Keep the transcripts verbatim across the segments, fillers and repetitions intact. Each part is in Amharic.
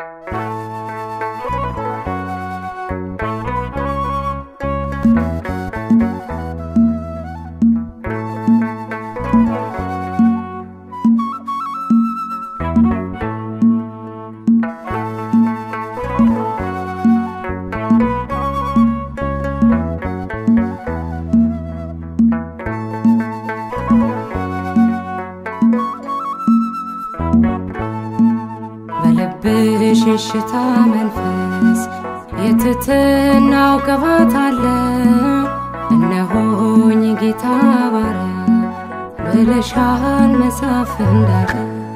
ሽሽታ መንፈስ የትትናው ቅባት አለ እነሆኝ ጌታ ባሪያ ብለሻል መጽሐፍ እንዳለ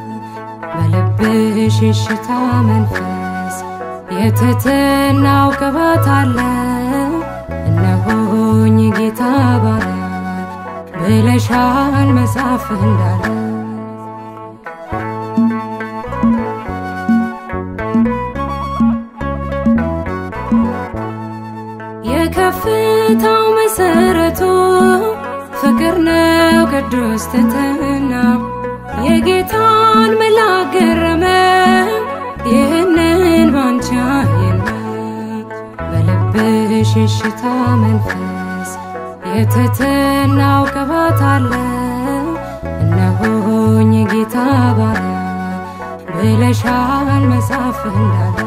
በልብሽ ሽሽታ መንፈስ የትትናው ቅባት አለ እነሆኝ ጌታ ባሪያ ብለሻል መጽሐፍ እንዳለ የከፍታው መሰረቱ ፍቅር ነው ቅዱስ ትሕትና የጌታን መልአክ ገረመ ይህንን ባንቺ አየና በልብሽ ሽሽታ መንፈስ የትሕትናው ቅባት አለ እነሆኝ ጌታ ባሪያ ብለሻል መጽሐፍ እንዳለ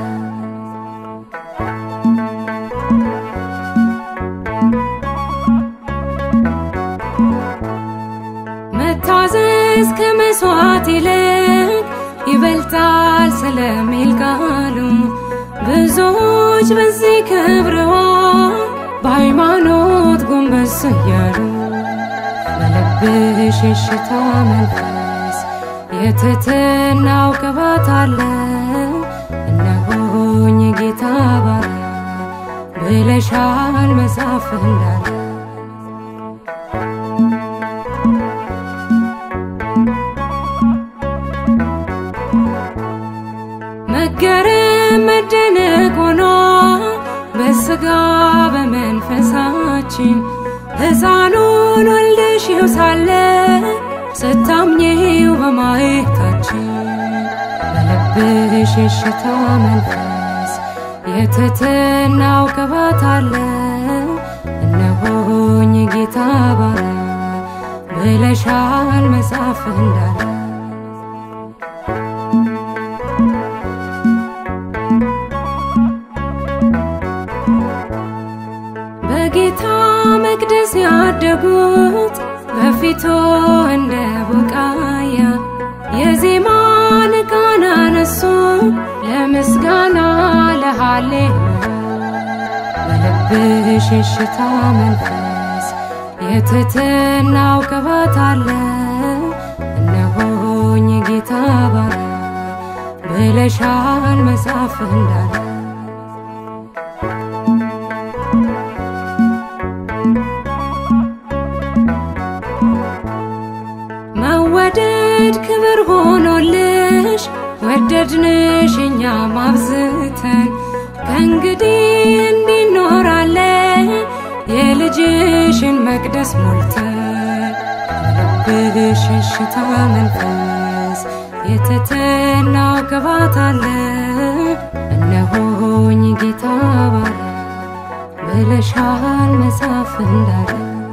መታዘዝ ከመስዋዕት ይልቅ ይበልጣል ስለሚል ቃሉ ብዙዎች በዚህ ከብረዋል በሃይማኖት ጎንበስ እያሉ በልብሽ ሽሽታ መንፈስ የትሕትናው ቅባት አለ እነሆኝ ጌታ ባሪያ ብለሻል መጽሐፍ እንዳለ መገረም መደነቅ ሆኖ በሥጋ በመንፈሳችን ሕፃኑን ወልደሽው ሳለ ስታምኚው በማየታችን በልብሽ ሽሽታ መንፈስ የትሕትናው ቅባት አለ እነሆኝ ጌታ ባሪያ ብለሻል መጽሐፍ እንዳለ በጌታ መቅደስ ያደጉት በፊቱ እንደ ቡቃያ የዜማን ቃና ነሱ ለምስጋና ለሃሌሉያ በልብሽ ሽሽታ መንፈስ የትሕትናው ቅባት አለ እነሆኝ ጌታ ባሪያ ብለሻል መጽሐፍ እንዳለ መወደድ ክብር ሆኖልሽ ወደድንሽ እኛም አብዝተን ከእንግዲህ እንዲኖራለን የልጅሽን መቅደስ ሞልተን በልብሽ ሽሽታ መንፈስ የትሕትናው ቅባት አለ እነሆኝ ጌታ ባሪያ ብለሻል መጽሐፍ እንዳለ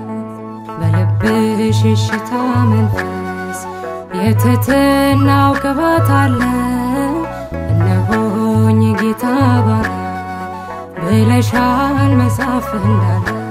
በልብሽ ሽሽታ መንፈስ የትሕትናው ቅባት አለ እነሆኝ ጌታ ባሪያ ብለሻል መጽሐፍ እንዳለ